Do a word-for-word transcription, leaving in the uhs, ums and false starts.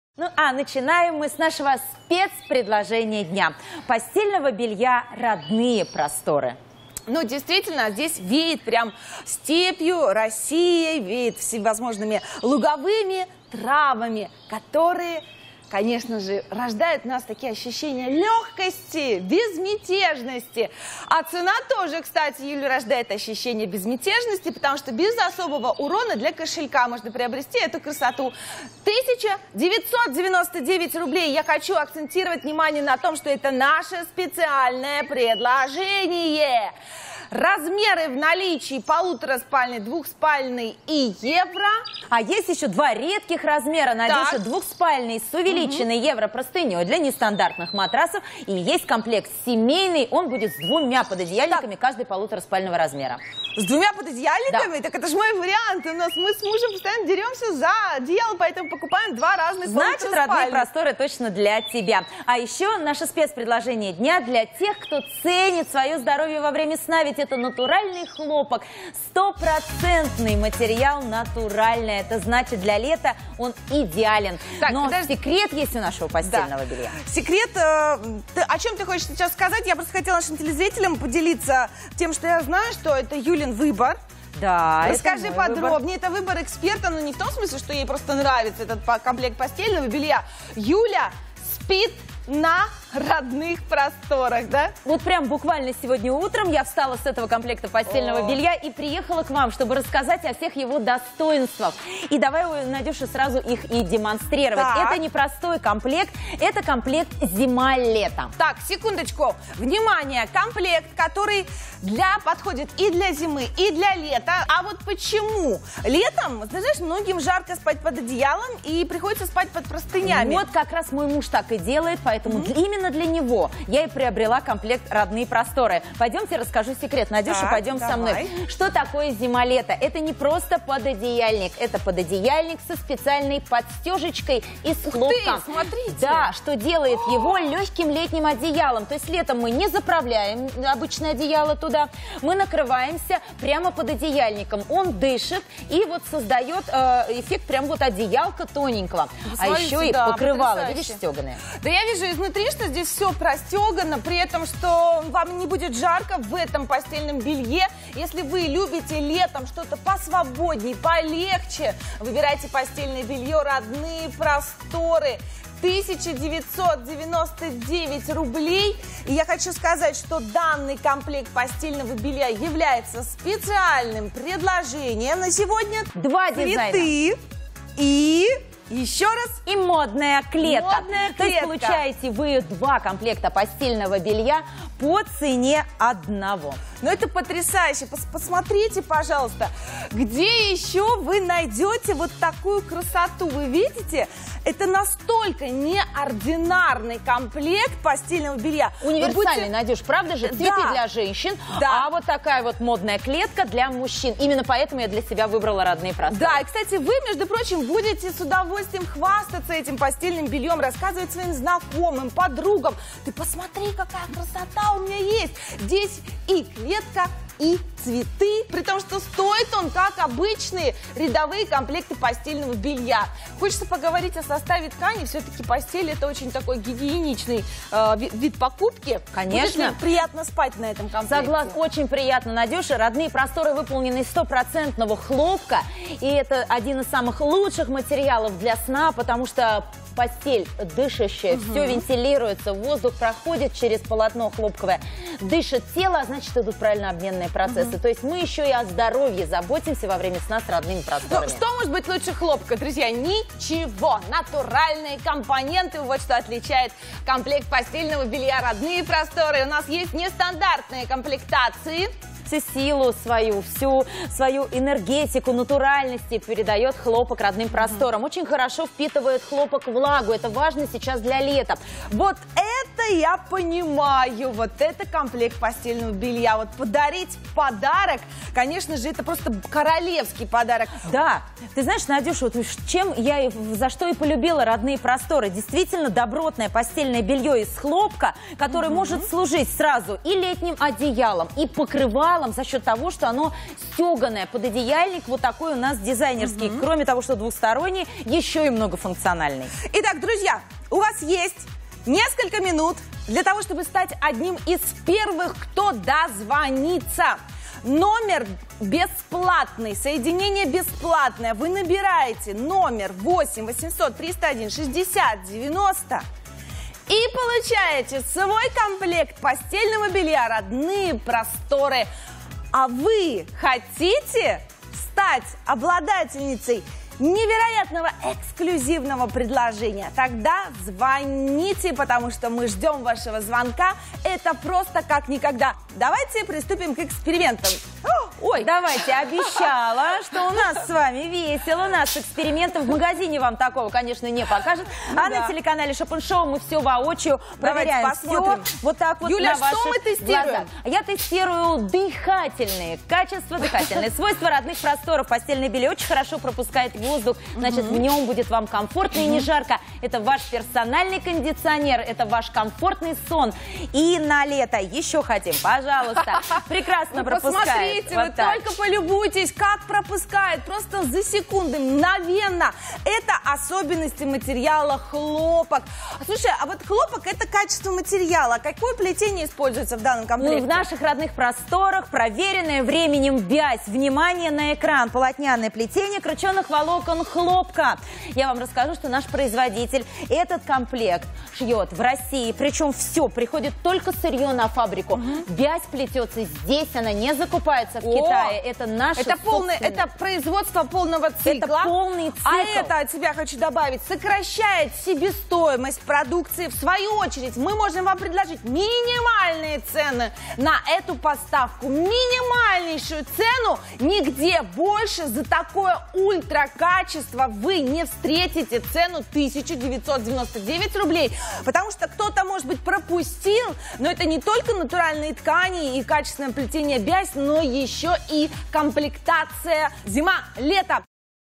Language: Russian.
Ну а начинаем мы с нашего спецпредложения дня. Постельного белья «Родные просторы». Ну, действительно, здесь веет прям степью, Россией, веет всевозможными луговыми травами, которые, конечно же, рождают в нас такие ощущения легкости, безмятежности. А цена тоже, кстати, Юля, рождает ощущение безмятежности, потому что без особого урона для кошелька можно приобрести эту красоту. тысяча девятьсот девяносто девять рублей. Я хочу акцентировать внимание на том, что это наше специальное предложение. Размеры в наличии: полутораспальный, двухспальный и евро. А есть еще два редких размера, Надюша. Так. Двухспальный с увеличенной угу. евро-простыней для нестандартных матрасов. И есть комплект семейный, он будет с двумя пододеяльниками, так. каждый полутораспального размера. С двумя пододеяльниками? Да. Так это же мой вариант. У нас мы с мужем постоянно деремся за одеяло, поэтому покупаем два разных. Значит, родные просторы точно для тебя. А еще наше спецпредложение дня для тех, кто ценит свое здоровье во время сна. Ведь это натуральный хлопок, стопроцентный материал, натуральный. Это значит, для лета он идеален. Так, но подожди. Секрет есть у нашего постельного да. белья. Секрет, э, ты, о чем ты хочешь сейчас сказать? Я просто хотела нашим телезрителям поделиться тем, что я знаю, что это Юлин выбор. Да, расскажи это подробнее. Выбор. Это выбор эксперта, но не в том смысле, что ей просто нравится этот комплект постельного белья. Юля спит на родных просторах, да? Вот прям буквально сегодня утром я встала с этого комплекта постельного О. белья и приехала к вам, чтобы рассказать о всех его достоинствах. И давай, Надюша, сразу их и демонстрировать. Так. Это не простой комплект, это комплект зима-лето. Так, секундочку. Внимание, комплект, который для, подходит и для зимы, и для лета. А вот почему? Летом, знаешь, многим жарко спать под одеялом и приходится спать под простынями. Вот как раз мой муж так и делает, поэтому mm-hmm. именно для него я и приобрела комплект «Родные просторы». Пойдемте, расскажу секрет. Надюша, так, пойдем давай. со мной. Что такое зима-лето? Это не просто пододеяльник. Это пододеяльник со специальной подстежечкой из хлопка. Ух ты, смотрите. Да, что делает его легким летним одеялом. То есть летом мы не заправляем обычное одеяло туда, мы накрываемся прямо под одеяльником. Он дышит и вот создает э, эффект прям вот одеялка тоненького. Посмотрите, а еще и да, покрывало, потрясающе. Видишь, стеганое. Да я вижу изнутри, что здесь все простегано, при этом, что вам не будет жарко в этом постельном белье. Если вы любите летом что-то посвободнее, полегче, выбирайте постельное белье «Родные просторы». тысяча девятьсот девяносто девять рублей. И я хочу сказать, что данный комплект постельного белья является специальным предложением на сегодня. Два дизайна. Цветы и... Еще раз. И модная клетка. Модная клетка. То есть получаете вы два комплекта постельного белья по цене одного. Ну это потрясающе. Пос посмотрите, пожалуйста, где еще вы найдете вот такую красоту. Вы видите? Это настолько неординарный комплект постельного белья. Универсальный, будете... Надюш, правда же? Цветы да. для женщин, да. а вот такая вот модная клетка для мужчин. Именно поэтому я для себя выбрала «Родные просторы». Да, и, кстати, вы, между прочим, будете с удовольствием хвастаться этим постельным бельем, рассказывать своим знакомым, подругам. Ты посмотри, какая красота у меня есть. Здесь и клетка, и цветы, при том, что стоит он, как обычные рядовые комплекты постельного белья. Хочется поговорить о составе ткани. Все-таки постель — это очень такой гигиеничный э, вид, вид покупки. Конечно. Будет приятно спать на этом комплекте. Согласна, очень приятно, Надюша. «Родные просторы» выполнены из стопроцентного хлопка. И это один из самых лучших материалов для сна, потому что постель дышащая, угу. все вентилируется, воздух проходит через полотно хлопковое, дышит тело, а значит, идут правильно обменные процессы. Угу. То есть мы еще и о здоровье заботимся во время сна с «Родными просторами». Ну, что может быть лучше хлопка, друзья? Ничего. Натуральные компоненты, вот что отличает комплект постельного белья «Родные просторы». У нас есть нестандартные комплектации. Всю силу свою, всю свою энергетику, натуральности передает хлопок «Родным просторам». Очень хорошо впитывает хлопок влагу. Это важно сейчас для лета. Вот это я понимаю. Вот это комплект постельного белья. Вот подарить подарок, конечно же, это просто королевский подарок. Да. Ты знаешь, Надюша, вот чем я и за что и полюбила «Родные просторы». Действительно добротное постельное белье из хлопка, которое mm-hmm. может служить сразу и летним одеялом, и покрывалом материалом за счет того, что оно стеганое. Пододеяльник вот такой у нас дизайнерский. Угу. Кроме того, что двухсторонний, еще и многофункциональный. Итак, друзья, у вас есть несколько минут для того, чтобы стать одним из первых, кто дозвонится. Номер бесплатный, соединение бесплатное. Вы набираете номер восемь восемьсот триста один шестьдесят девяносто и получаете свой комплект постельного белья «Родные просторы». А вы хотите стать обладательницей невероятного эксклюзивного предложения? Тогда звоните, потому что мы ждем вашего звонка. Это просто как никогда. Давайте приступим к экспериментам. Ой, давайте, обещала, что у нас с вами весело. У нас экспериментов в магазине вам такого, конечно, не покажет. Ну, а да. на телеканале Шопен Шоу мы все воочию проверяем. Давайте посмотрим. Все вот так вот. Юля, на что мы тестируем? Глазах. Я тестирую дыхательные качества, дыхательные свойства родных просторов. Постельное белье очень хорошо пропускает воздух. Значит, угу. в нем будет вам комфортно угу. и не жарко. Это ваш персональный кондиционер, это ваш комфортный сон. И на лето еще хотим, пожалуйста. Прекрасно пропускает. Посмотрите, вы только полюбуйтесь, как пропускает. Просто за секунды, мгновенно. Это особенности материала хлопок. Слушай, а вот хлопок — это качество материала. Какое плетение используется в данном комплекте? Ну, в наших родных просторах проверенное временем бязь. Внимание на экран. Полотняное плетение крученых волокон хлопка. Я вам расскажу, что наш производитель этот комплект шьет в России. Причем все, приходит только сырье на фабрику. Угу. Бязь плетется здесь, она не закупается в О, Китае. Это наше это полное, это производство полного цикла. Это полный цикл. А это от себя хочу добавить, сокращает себестоимость продукции. В свою очередь, мы можем вам предложить минимальные цены на эту поставку. Минимальнейшую цену. Нигде больше за такое ультракачество вы не встретите цену тысяча девятьсот девяносто девять рублей. Потому что кто-то, может быть, пропустил, но это не только натуральные ткани и качественное плетение бязь, но еще и комплектация зима-лето.